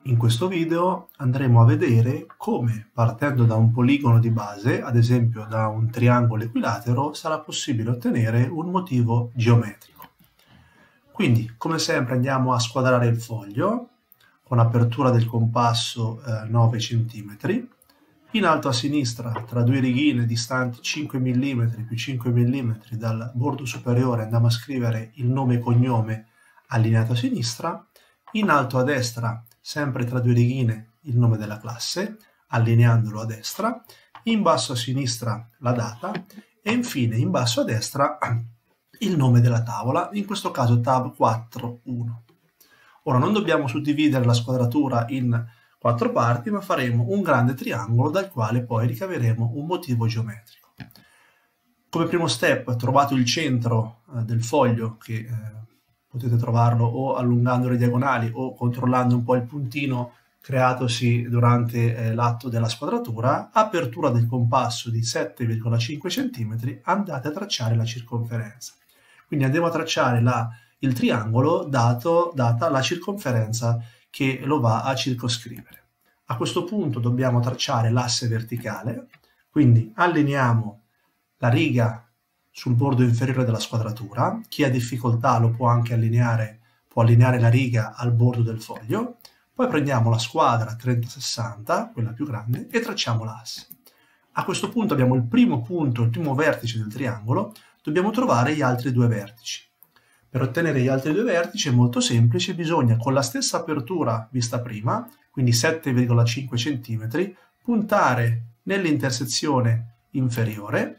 In questo video andremo a vedere come, partendo da un poligono di base, ad esempio da un triangolo equilatero, sarà possibile ottenere un motivo geometrico. Quindi, come sempre, andiamo a squadrare il foglio con apertura del compasso 9 cm. In alto a sinistra, tra due righine distanti 5 mm più 5 mm dal bordo superiore, andiamo a scrivere il nome e cognome allineato a sinistra. In alto a destra, sempre tra due righine, il nome della classe, allineandolo a destra. In basso a sinistra la data e infine in basso a destra il nome della tavola, in questo caso tab 4.1. Ora non dobbiamo suddividere la squadratura in 4 parti, ma faremo un grande triangolo dal quale poi ricaveremo un motivo geometrico. Come primo step trovato il centro del foglio, che potete trovarlo o allungando le diagonali o controllando un po' il puntino creatosi durante l'atto della squadratura, apertura del compasso di 7,5 cm, andate a tracciare la circonferenza. Quindi andiamo a tracciare il triangolo data la circonferenza che lo va a circoscrivere. A questo punto dobbiamo tracciare l'asse verticale, quindi allineiamo la riga sul bordo inferiore della squadratura. Chi ha difficoltà lo può anche allineare, può allineare la riga al bordo del foglio. Poi prendiamo la squadra 30-60, quella più grande, e tracciamo l'asse. A questo punto abbiamo il primo punto, il primo vertice del triangolo, dobbiamo trovare gli altri due vertici. Per ottenere gli altri due vertici è molto semplice, bisogna con la stessa apertura vista prima, quindi 7,5 cm, puntare nell'intersezione inferiore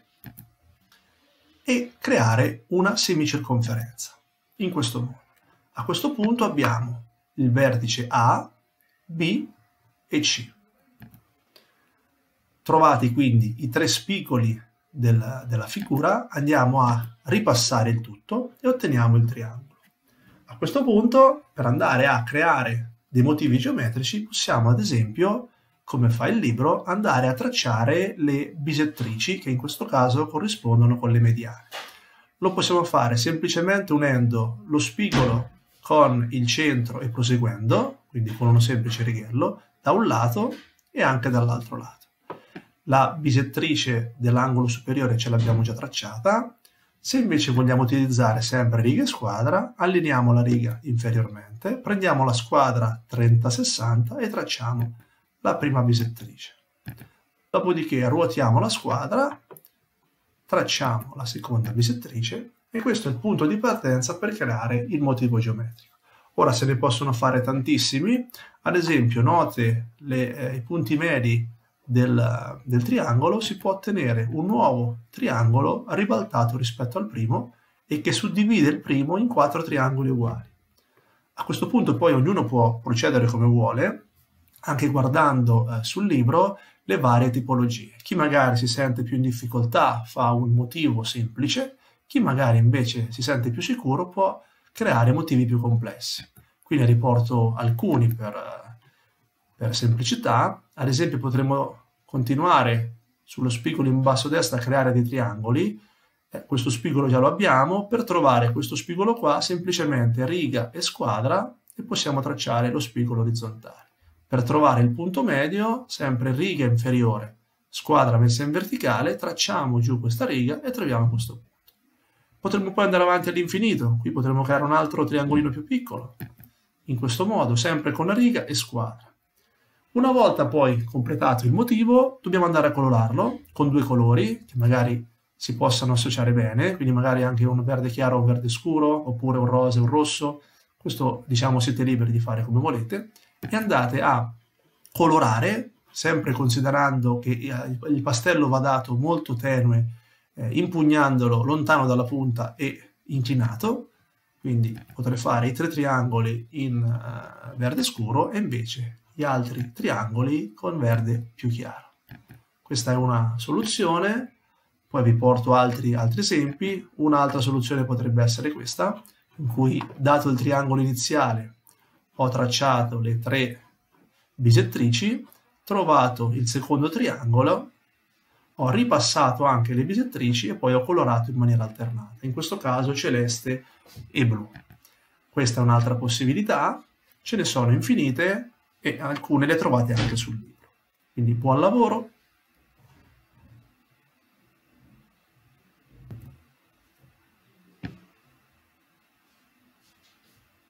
e creare una semicirconferenza, in questo modo. A questo punto abbiamo il vertice A, B e C. Trovati quindi i tre spigoli della figura, andiamo a ripassare il tutto e otteniamo il triangolo. A questo punto, per andare a creare dei motivi geometrici, possiamo ad esempio, come fa il libro, andare a tracciare le bisettrici, che in questo caso corrispondono con le mediane. Lo possiamo fare semplicemente unendo lo spigolo con il centro e proseguendo, quindi con uno semplice righello, da un lato e anche dall'altro lato. La bisettrice dell'angolo superiore ce l'abbiamo già tracciata. Se invece vogliamo utilizzare sempre riga e squadra, allineiamo la riga inferiormente, prendiamo la squadra 30-60 e tracciamo la prima bisettrice. Dopodiché ruotiamo la squadra, tracciamo la seconda bisettrice e questo è il punto di partenza per creare il motivo geometrico. Ora se ne possono fare tantissimi, ad esempio note i punti medi del triangolo, si può ottenere un nuovo triangolo ribaltato rispetto al primo e che suddivide il primo in 4 triangoli uguali. A questo punto poi ognuno può procedere come vuole, anche guardando sul libro le varie tipologie. Chi magari si sente più in difficoltà fa un motivo semplice, chi magari invece si sente più sicuro può creare motivi più complessi. Qui ne riporto alcuni per semplicità. Ad esempio potremmo continuare sullo spigolo in basso a destra a creare dei triangoli. Questo spigolo già lo abbiamo. Per trovare questo spigolo qua semplicemente riga e squadra e possiamo tracciare lo spigolo orizzontale. Per trovare il punto medio, sempre riga inferiore, squadra messa in verticale, tracciamo giù questa riga e troviamo questo punto. Potremmo poi andare avanti all'infinito, qui potremmo creare un altro triangolino più piccolo, in questo modo, sempre con la riga e squadra. Una volta poi completato il motivo, dobbiamo andare a colorarlo con due colori, che magari si possano associare bene, quindi magari anche un verde chiaro o un verde scuro, oppure un rosa e un rosso. Questo, diciamo, siete liberi di fare come volete. E andate a colorare, sempre considerando che il pastello va dato molto tenue, impugnandolo lontano dalla punta e inclinato, quindi potrei fare i 3 triangoli in verde scuro e invece gli altri triangoli con verde più chiaro. Questa è una soluzione, poi vi porto altri esempi. Un'altra soluzione potrebbe essere questa, in cui dato il triangolo iniziale ho tracciato le 3 bisettrici, trovato il secondo triangolo, ho ripassato anche le bisettrici e poi ho colorato in maniera alternata, in questo caso celeste e blu. Questa è un'altra possibilità, ce ne sono infinite e alcune le trovate anche sul libro. Quindi buon lavoro